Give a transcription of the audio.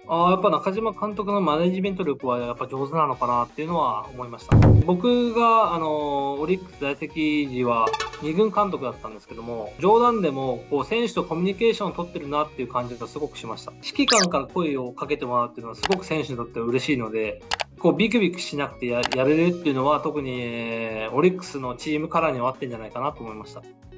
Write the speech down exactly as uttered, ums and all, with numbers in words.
ああ、やっぱ中島監督のマネジメント力はやっぱ上手なのかなっていうのは思いました。僕が、あの、オリックス在籍時はに軍監督だったんですけども、冗談でもこう選手とコミュニケーションを取ってるなっていう感じがすごくしました。指揮官から声をかけてもらうっていうのはすごく選手にとっては嬉しいので、こうビクビクしなくてややれるっていうのは特に、えーオリックスのチームカラーには合ってんじゃないかなと思いました。